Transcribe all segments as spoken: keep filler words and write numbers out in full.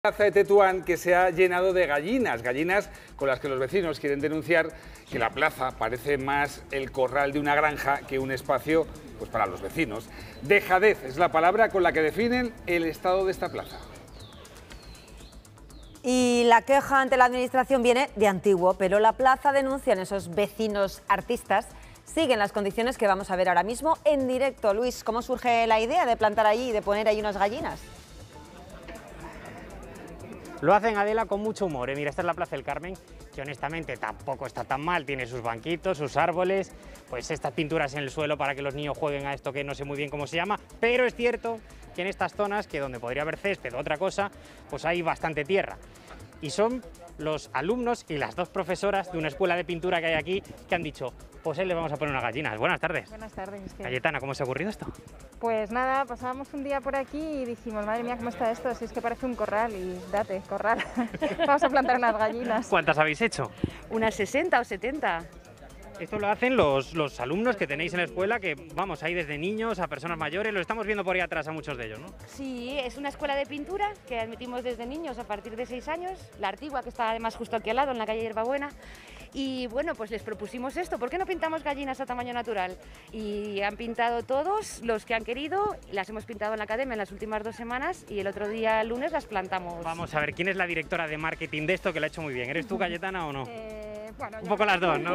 Plaza de Tetuán que se ha llenado de gallinas, gallinas con las que los vecinos quieren denunciar que la plaza parece más el corral de una granja que un espacio pues, para los vecinos. Dejadez es la palabra con la que definen el estado de esta plaza. Y la queja ante la administración viene de antiguo, pero la plaza, denuncian esos vecinos artistas, siguen las condiciones que vamos a ver ahora mismo en directo. Luis, ¿cómo surge la idea de plantar allí y de poner ahí unas gallinas? Lo hacen, Adela, con mucho humor, ¿eh? Mira, esta es la Plaza del Carmen, que honestamente tampoco está tan mal, tiene sus banquitos, sus árboles, pues estas pinturas en el suelo para que los niños jueguen a esto que no sé muy bien cómo se llama, pero es cierto que en estas zonas, que donde podría haber césped o otra cosa, pues hay bastante tierra. Y son los alumnos y las dos profesoras de una escuela de pintura que hay aquí que han dicho, pues ahí le vamos a poner unas gallinas. Buenas tardes. Buenas tardes. Es que... Cayetana, ¿cómo se ha ocurrido esto? Pues nada, pasábamos un día por aquí y dijimos, madre mía, ¿cómo está esto? Si es que parece un corral y date, corral. Vamos a plantar unas gallinas. ¿Cuántas habéis hecho? Unas sesenta o setenta. Esto lo hacen los, los alumnos que tenéis en la escuela, que vamos, ahí desde niños a personas mayores, lo estamos viendo por ahí atrás a muchos de ellos, ¿no? Sí, es una escuela de pintura que admitimos desde niños a partir de seis años, la antigua, que está además justo aquí al lado, en la calle Hierbabuena. Y bueno, pues les propusimos esto, ¿por qué no pintamos gallinas a tamaño natural? Y han pintado todos los que han querido, las hemos pintado en la academia en las últimas dos semanas y el otro día, el lunes, las plantamos. Vamos a ver, ¿quién es la directora de marketing de esto que lo ha hecho muy bien? ¿Eres tú, Cayetana, o no? Eh, bueno, Un poco las dos, ¿no?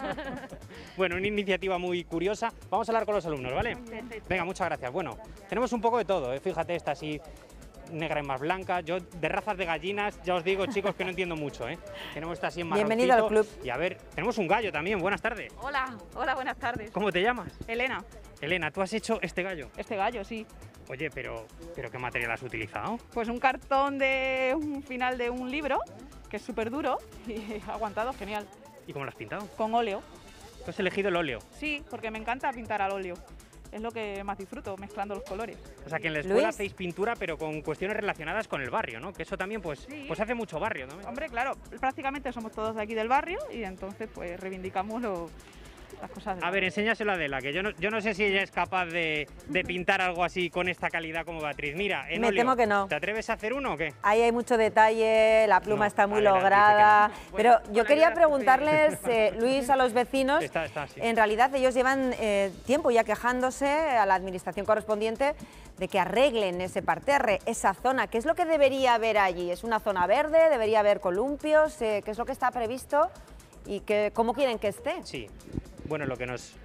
Bueno, una iniciativa muy curiosa. Vamos a hablar con los alumnos, ¿vale? Perfecto. Venga, muchas gracias. Bueno, tenemos un poco de todo, ¿eh? Fíjate, esta así negra y más blanca. Yo de razas de gallinas, ya os digo, chicos, que no entiendo mucho, ¿eh? Tenemos esta así en marroncito. Bienvenido al club. Y a ver, tenemos un gallo también. Buenas tardes. Hola, hola, buenas tardes. ¿Cómo te llamas? Elena, Elena, ¿tú has hecho este gallo? este gallo, sí. Oye, pero, pero ¿qué material has utilizado? Pues un cartón de un final de un libro, que es súper duro y ha aguantado genial. ¿Y cómo lo has pintado? Con óleo. Tú has elegido el óleo. Sí, porque me encanta pintar al óleo. Es lo que más disfruto, mezclando los colores. O sea, que en la escuela Luis. hacéis pintura, pero con cuestiones relacionadas con el barrio, ¿no? Que eso también, pues, Sí. pues hace mucho barrio, ¿no? Hombre, claro, prácticamente somos todos de aquí del barrio y entonces pues reivindicamos lo- las cosas del A ver, barrio. enséñaselo a Adela, que yo no, yo no sé si ella es capaz de, de pintar algo así con esta calidad como Beatriz. Mira, en Me óleo, temo que no. ¿te atreves a hacer uno o qué? Ahí hay mucho detalle, la pluma No, está muy Adela dice que lograda, no. pero Bueno, yo la quería idea es que preguntarles, eh, Luis, a los vecinos, Está, está, sí. en realidad ellos llevan eh, tiempo ya quejándose a la administración correspondiente de que arreglen ese parterre, esa zona. ¿Qué es lo que debería haber allí? ¿Es una zona verde? ¿Debería haber columpios? Eh, ¿Qué es lo que está previsto? ¿Y que, cómo quieren que esté? Sí, bueno, lo que nos...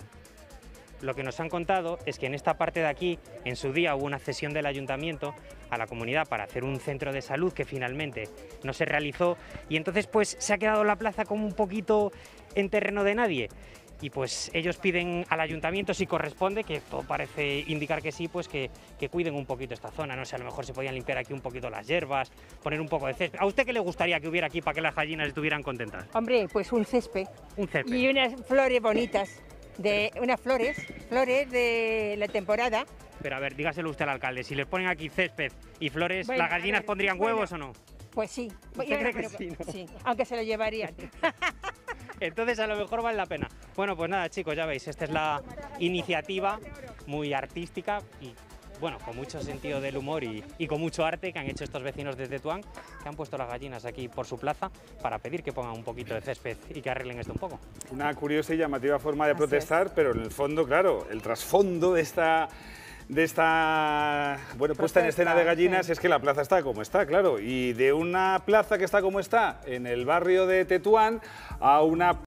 Lo que nos han contado es que en esta parte de aquí, en su día hubo una cesión del ayuntamiento a la comunidad para hacer un centro de salud que finalmente no se realizó y entonces pues se ha quedado la plaza como un poquito en terreno de nadie. Y pues ellos piden al ayuntamiento, si corresponde, que todo parece indicar que sí, pues que, que cuiden un poquito esta zona. No sé, a lo mejor se podían limpiar aquí un poquito las hierbas, poner un poco de césped. ¿A usted qué le gustaría que hubiera aquí para que las gallinas estuvieran contentas? Hombre, pues un césped Un césped. y unas flores bonitas, de unas flores, flores de la temporada. Pero a ver, dígaselo usted al alcalde, si les ponen aquí césped y flores, Bueno, ¿las gallinas a ver, pondrían bueno. huevos o no? Pues sí. ¿Usted cree que Pero- sí, no? sí, aunque se lo llevarían. Entonces a lo mejor vale la pena. Bueno, pues nada, chicos, ya veis, esta es la iniciativa muy artística y bueno, con mucho sentido del humor y, y con mucho arte que han hecho estos vecinos de Tetuán, que han puesto las gallinas aquí por su plaza para pedir que pongan un poquito de césped y que arreglen esto un poco. Una curiosa y llamativa forma de Así protestar, pero en el fondo, claro, el trasfondo de esta... de esta bueno, puesta en Protesta, escena de gallinas sí. es que la plaza está como está, claro, y de una plaza que está como está en el barrio de Tetuán a una